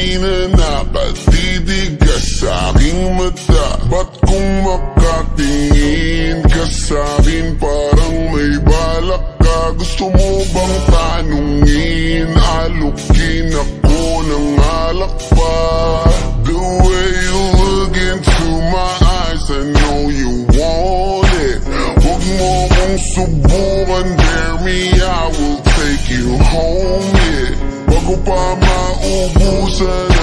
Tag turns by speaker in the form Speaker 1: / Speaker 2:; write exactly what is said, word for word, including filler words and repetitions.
Speaker 1: na nakatitig ka sa aking mata? Ba't kung makatingin ka sa'kin parang may balak ka? Gusto mo bang tanungin? Alukin ako ng alak pa. The way you look into my eyes, I know you want it. Huwag mo kong subukan, dare me, I will take you home, yeah. Bago pa maubusan